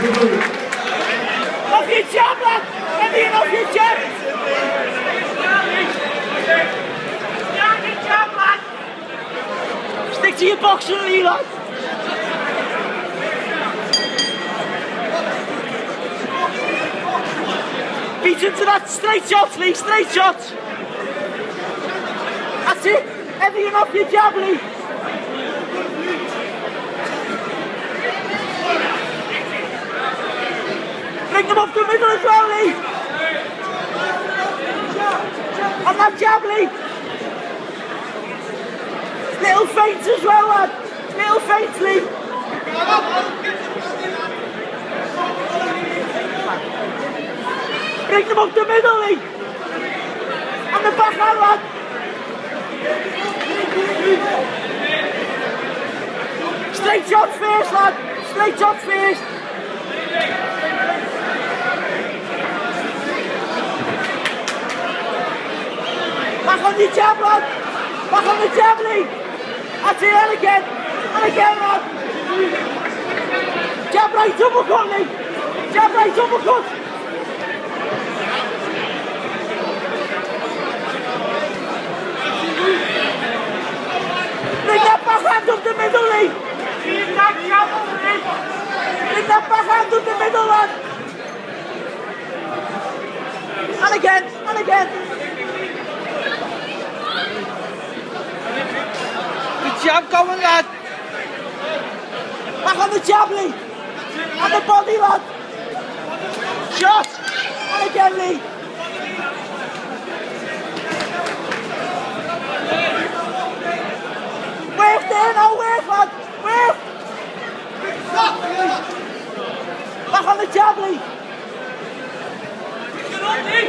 Off your jab, lad! Everything off your jab! Jab, lad! Stick to your boxing, Lee, lad! Beat into that straight shot, Lee, straight shot! That's it! Everything off your jab, Lee! Bring them up the middle as well, Lee! On that jab, Lee! Little feints as well, lad! Little feints, Lee! Bring them up the middle, Lee! On the backhand, lad! Straight shots first, lad! Straight shots first! Back on your jab, lad! Back on the jab, Lee! That's it, and again! And again, lad! Jab right uppercut, Lee! Jab right uppercut! Bring that backhand up the middle, Lee! Bring that backhand up the middle, lad! And again, and again! Good jab going, lad! Back on the jab, Lee! On the body, lad! Shot! And again, Lee! Wave there now, wave, lad! Wave! Back on the jab, Lee! Get on, Lee!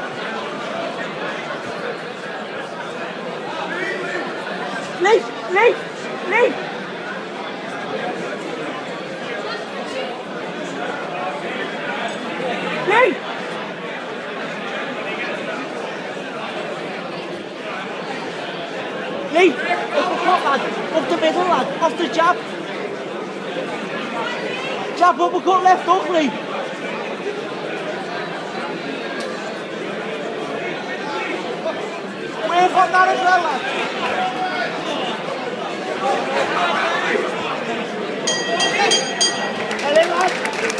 Lee! Lee! Lee! Lee! Lee! Uppercut, lad! Up the middle, lad! Off the jab! Jab, uppercut, left hook, Lee! Wave on that as well, lad! Hello, lad!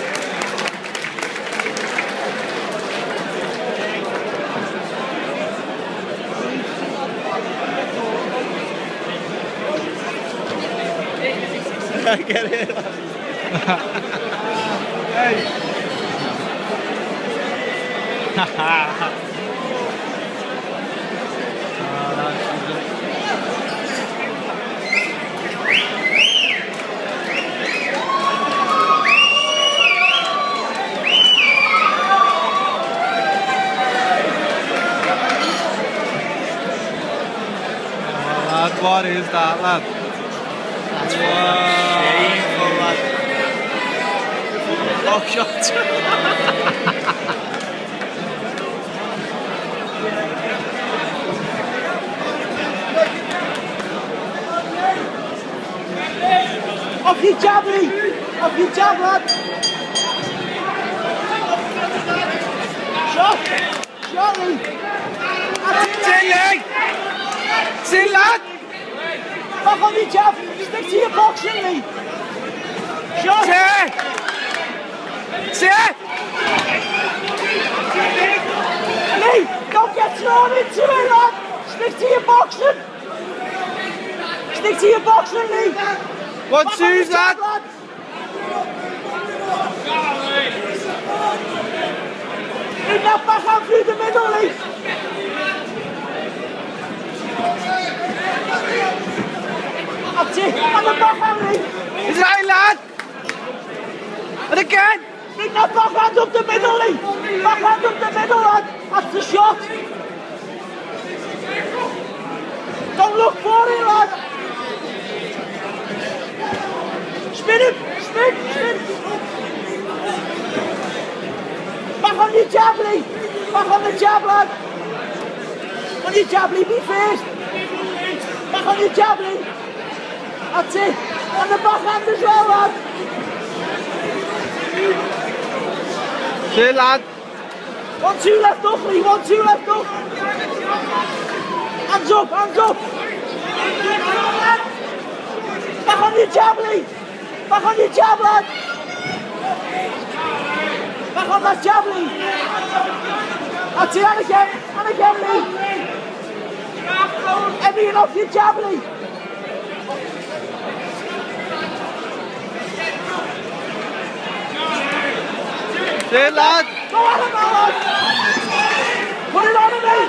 I get it. Hey. What is that, lad? That's shameful, lad. Oh, shot. Off your jab, Lee! Off your jab, lad! Shot! Shot, Lee! Sit, Lee! Sit, lad! Back on your jab! Stick to your boxing, Lee! Shot! Sit! Sit! Lee! Don't get thrown into it, lad! Stick to your boxing! Stick to your boxing, Lee! 1, 2, lad! Bring that backhand through the middle, Lee! That's it! On the backhand, Lee! Is that it, lad? And again! Bring that backhand up the middle, Lee! Backhand up the middle, lad! That's the shot! Don't look for it, lad! Spin him! Spin! Spin! Back on your jab, Lee! Back on the jab, lad! On your jab, Lee, be first! Back on your jab, Lee! That's it! On the backhand as well, lad! Two, lad. 1-2 left up, Lee. 1-2 left up. Hands up, hands up. Back on your jab, Lee. Back on your jab, lad. Back on that jab, Lee. That's it, and again, Lee. Everything off your jab, Lee. Two, lad. Go on him, lad. Put it on him, Lee.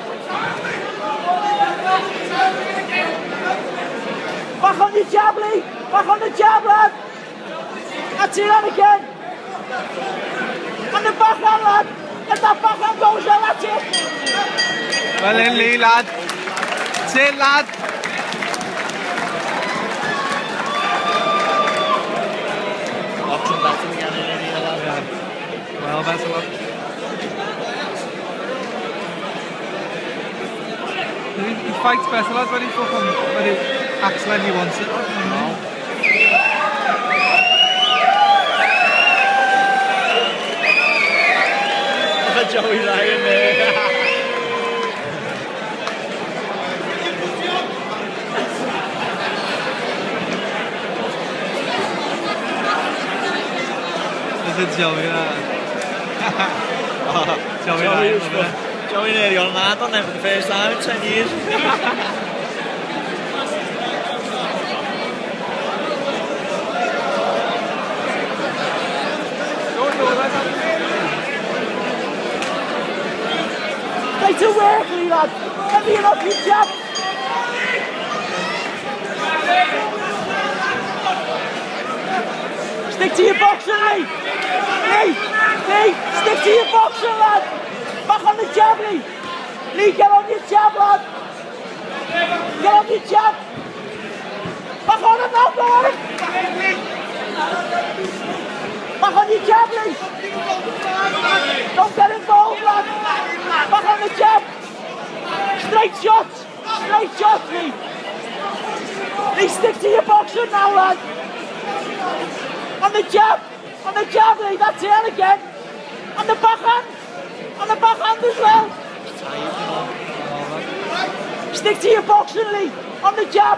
Back on your jab, Lee. Back on the jab, lad. That's it, and again. And the backhand, lad. If that backhand goes there, that's it. Well in, Lee, lad. That's it, lad. Option batting again in here, lad. Yeah. Well, best of luck. He fights better, lad, when he acts when he wants it. Joey Ryan there. This is Joey Ryan. Joey Ryan. Joey nearly on that on there for the first time in 10 years. Stay to work, Lee, lad. Everything off your jab. Stick to your boxing, Lee. Lee, stick to your boxing, lad. Back on the jab, Lee. Lee, get on your jab, lad. Get on your jab. Back on it now, go on it. Back on your jab, Lee. Don't get involved, lad. Back on the jab. Straight shots, Lee. Lee, stick to your boxing now, lad. On the jab, Lee. That's it again. On the backhand as well. Stick to your boxing, Lee. On the jab.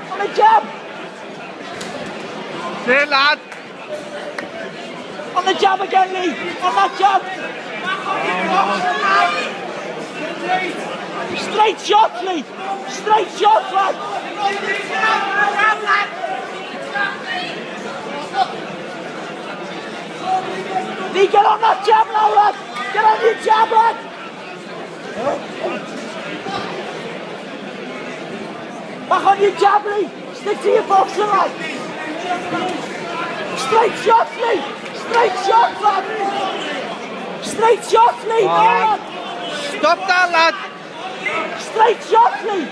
There, lad. On the jab again, Lee. On that jab. Straight shots, Lee. Straight shots, lad. Lee, get on that jab now, lad. Get on your jab, lad. Back on your jab, Lee. Stick to your boxing, lad. Straight shots, Lee. Straight shots, lad. Straight shots, Lee. Lad. Stop that, lad. Straight shots, Lee.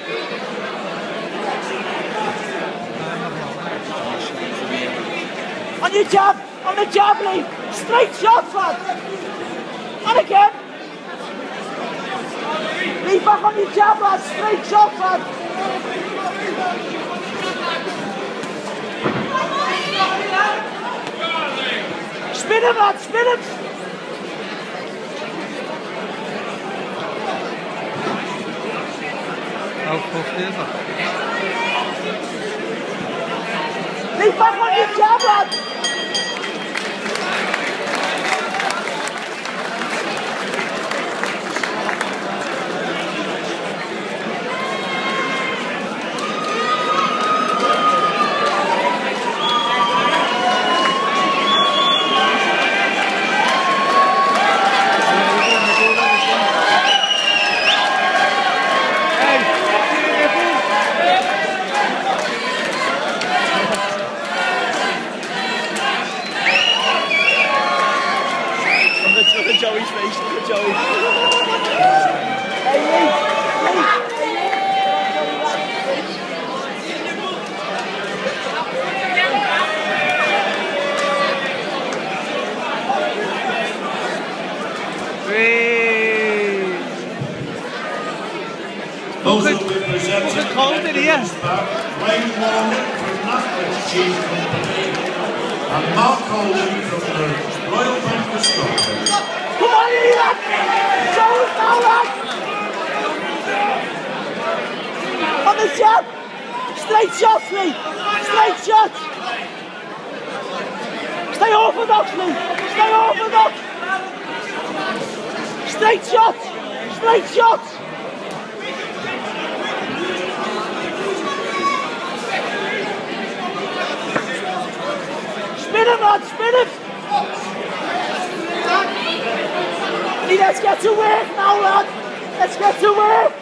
On your jab. On the jab, Lee. Straight shots, lad. And again. Lee, back on your jab, lad. Straight shots, lad. Spin him, lad. Spin him. How tough is that? Lee, back on your jab, lad. Joey's face, look at Joey. Hey, Lee. Those will be presented cold in here. Wayne Warner from Natlins Cheese Company and Mark Coley from the Royal Bank of Scotland. the jab. Straight shots, Lee. Straight shots. Stay orthodox, Lee. Stay orthodox. Straight shots. Straight shots. Spin him, lad. Spin him. Lee, let's get to work now, lad. Let's get to work.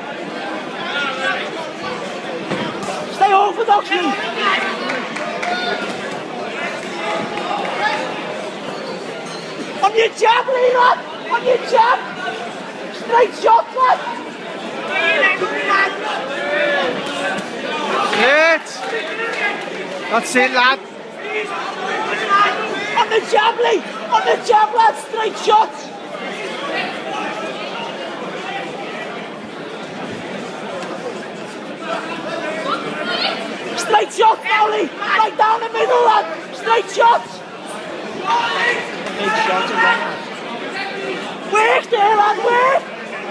Stay orthodox, Lee. On your jab, Lee, lad. On your jab. Straight shot, lad. That's it, lad. On the jab, Lee. On the jab, lad. Straight shots. Straight shots now, Lee. Right down the middle, lad. Straight shots. Big shots again. Work there, lad. Work.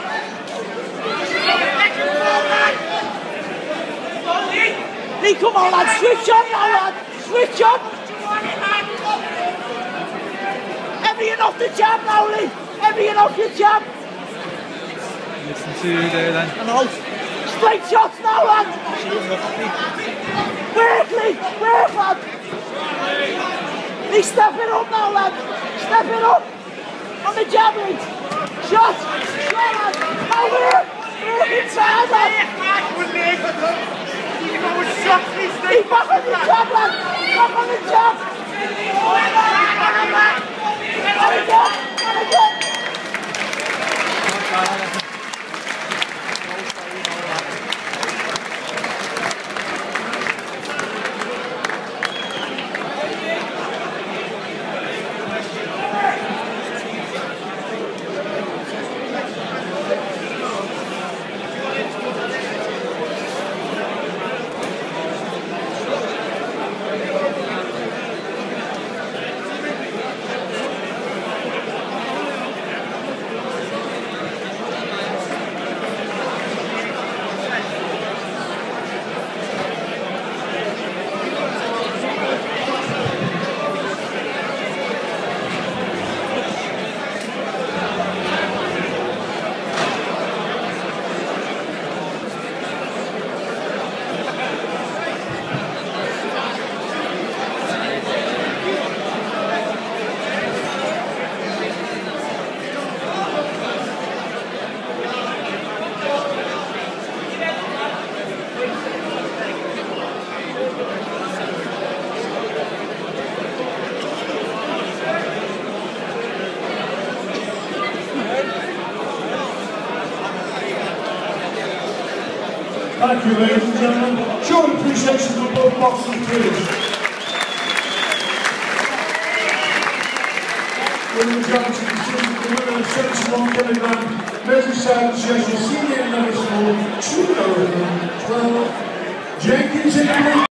Lee, come on, lad. Switch on now, lad. Switch on. Everything off the jab now, Lee. Everything off your jab. Listen to you there then. And out. Straight shots now, lad. Work, Lee. Work, lad. Lee, step it up now, lad. Step it up. On the jab, Lee. Shot. Shot, lad. Now work. Work inside, lad. Lee, back on the jab, lad. Back on the jab. On again. On again. Thank you, ladies and gentlemen. Show appreciation for both boxers, please. Ladies and gentlemen, the winner of 71 kilogram Merseyside Senior Level School 2012, Jenkins.